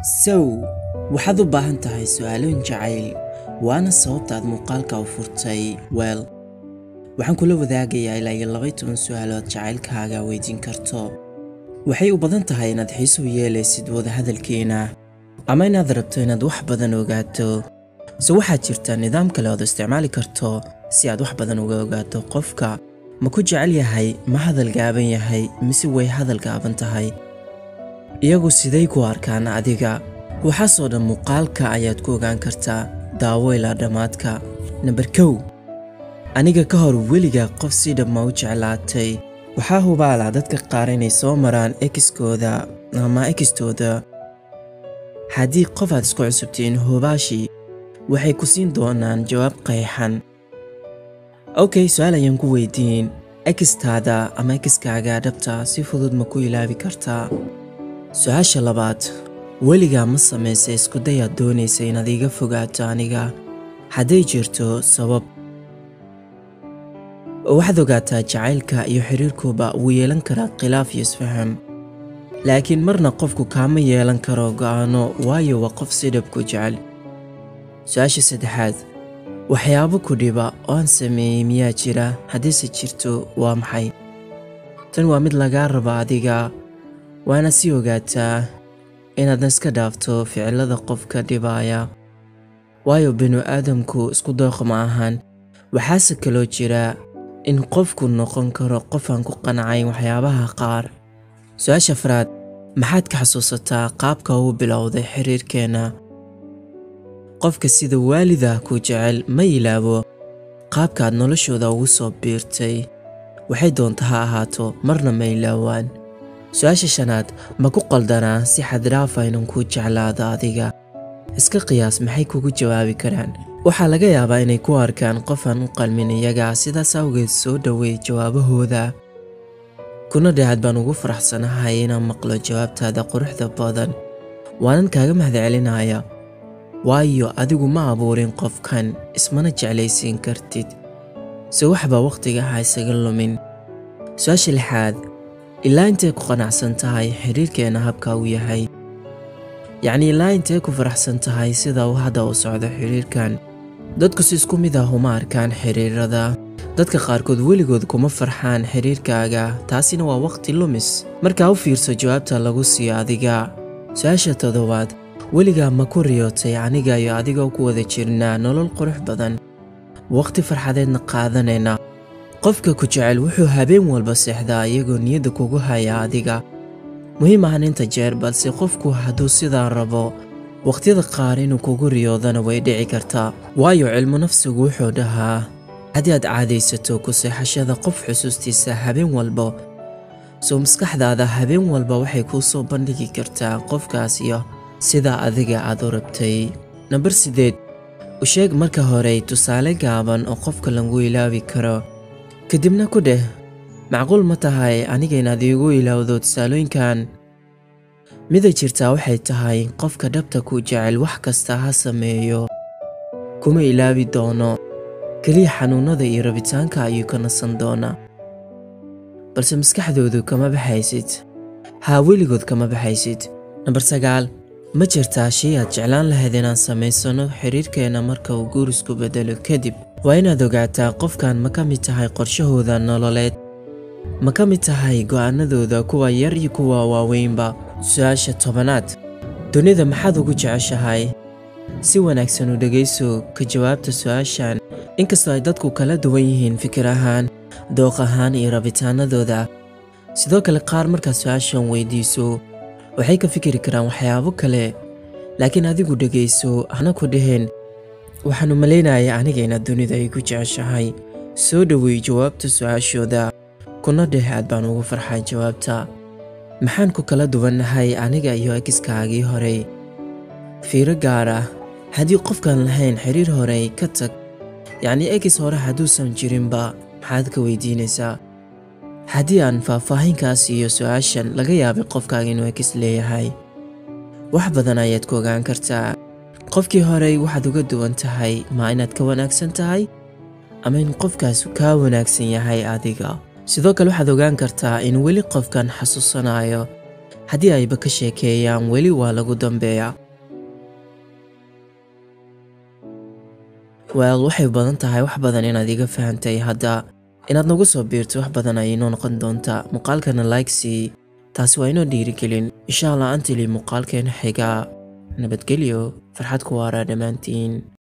waxaad u baahan tahay su'aaloyin jacayl waana sababta aad muuqaalka u furtay. waxaan kula wadaagayaa ilaa 12 su'aalood jaceylkaaga weydiin karto. waxay u badan tahay inaad xiiso u yeelaysid wada hadalkeena ama inaad rabto inaad wax badan ogaato. waxaa jirta nidaam kale oo aad isticmaali karto si aad wax badan uga ogaato qofka. ma ku jecel yahay, ma hadal gaaban yahay, mise way hadal gaaban tahay. iyagu siday ku arkaan adiga. waxaasoo dhan muuqaalka ayaad ku ogaan kartaa. daawo ilaa dhammaadka. Number 1, aniga ka hor weliga qof si dhab ma u jeclaatay. waxaa hubaala dadka qaar inay soo maraan ekiskooda ama ekistooda. haddii qof aad isku cusubtiin hubaashii waxay ku siin doonaan jawaab qeexan. su'aal ayaan ku weydiin, ekistaada ama ekiskaaga dhabta si fudud ma ku ilaabi kartaa? su'aasha labaad, weligaa ma samaysay isku day aad doonaysa inaad iga fogaato aniga? hadday jirto sabab. waxaad ogaataa jacaylka iyo xiriirkuba wuu yeelan karaa khilaaf iyo isfaham, laakiin marna qofku kaama yeelan karo go'aano, waayo waa qof si dhab ku jecel. su'aasha saddexaad, waxyaabo ku dhiba oo aan sameeyey miyaa jira? haddiise jirto waa maxay? tan waa mid lagaa raba adiga, waana si ogaataa inaadna iska dhaafto ficilada qofka dhibaya, waayo binu-aadamku isku dooq ma ahan. waxaase kaloo jira in qofku noqon karo qof aan ku qanacayn waxyaabaha qaar. su'aasha afraad, maxaad ka xasuusataa qaabka uu bilowday xiriirkeena? qofka sida waalida ku jecel ma ilaabo qaabkaad noloshooda ugu soo biirtay, waxay doonta ha ahaato, marna ma ilaawaan. su'aasha shanaad, ma ku qaldanaa si xaddhaafa inaan kuu jeclaado adiga? iska qiyaas maxay kugu jawaabi karaan. waxaa laga yaabaa inay ku arkaan qof aan u qalmin iyaga, sidaas awgeed soo dhoweey jawaabahooda. kuna dhahaad baan ugu faraxsanahay inaan maqlo jawaabtaada quruxda badan, waanan kaaga mahadcelinaya, waayo adigu ma abuurin qofkan, ismana jeclaysiin kartid. waxba waqtiga ha isaga lumin. su'aasha lixaad, ilaa intee ku qanacsan tahay xiriirkeena habka uu yahay? yacni ilaa intee ku faraxsan tahay sida uu hadda u socdo xiriirkan? dadku si isku mid ah uma arkaan xiriirada. dadka qaarkood weligood kuma farxaan xiriirkaaga, taasina waa waqti lumis. markaa u fiirso jawaabta lagu siiyo adiga. su'aasha toddobaad, weligaa ma ku riyootay aniga iyo adigoo ku wada jirnaa nolol qurux badan, waqti farxadeedna qaadanayna? qofka ku jecel wuxuu habeen walba seexdaa iyagoo niyadda kugu haya adiga. muhiim ahan inta jeer, balse qofku hadduu sidaa rabo waqtiyada qaar inuu kugu riyoodana way dhici kartaa, waayo cilmu nafsigu wuxuu dhahaa haddii aad caadaysato ku seexashada qof xusuustiisa habeen walba, maskaxdaada habeen walba waxay kuu soo bandhigi kartaa qofkaas iyo sidaa adiga aad u rabtay. Number 8, u sheeg marka hore tusaale gaaban oo qofka lagu ilaawi karo, kadibna ku dheh, macquul ma tahay aniga inaad iigu ilaawdo tusaalooyinkan? mida jirtaa waxay tahay qofka dhabta ku jecel wax kasta ha sameeyo kuma ilaawi doono, keliya xanuunada iyo rabitaanka ayuu ka nasan doonaa, balse maskaxdoodu kama baxaysid. weligood kama baxaysid. Number 9, ma jirtaa shay aad jeclaan lahayd inaan samaysano xiriirkeena marka uu guur isku bedelo kadib? waa inaad ogaataa qofkan ma ka mid tahay qorshahooda nololeed, ma ka mid tahay go'aanadooda kuwa yar iyo kuwa waaweynba. su'aasha 10aad, dunida maxaad ugu jeceshahay? si wanaagsan u dhegayso ka jawaabta su'aashan, inkastoo ay dadku kala duwan yihiin fikir ahaan, dooq ahaan iyo rabitaanadooda. sidoo kale qaar markaad su'aashan weydiiso waxay ka fikiri karaan waxyaabo kale, laakiin adigu dhegayso, hana ku dheheen waxaan u malaynayaa aniga inaad dunida igu jeceshahay. soo dhoweey jawaabta su'aashooda, kuna dheh aad baan ugu farxay jawaabta. maxaan ku kala duwannahay aniga iyo ekiskaagii horey? fiiro gaar ah, haddii qofkaan lahayn xiriir horey ka tag, yacni ekis hore hadduusan jirinba maxaad ka weydiinaysaa? haddii aan faahfaahinkaas iyo su'aashan laga yaabay qofkaaga inuu ekis leeyahay, wax badan ayaad ku ogaan kartaa. qofkii horey waxaad uga duwan tahay, ma inaad ka wanaagsan tahay ama in qofkaas kaa wanaagsan yahay adiga. sidoo kale waxaad ogaan kartaa in weli qofkan xasuusanayo, haddii ayba ka sheekeeyaan weli waa lagu dambeeyaa. waxay badan tahay wax badan inaad iga fahantay hadda. inaad nagu soo biirto wax badan ay inoo noqon doontaa. muuqaalkana like sii, taasi waa inoo dhiirigelin. insha allah antili muuqaalkeena xiga. nabadgelyo, farxad ku waara dhammaantiin.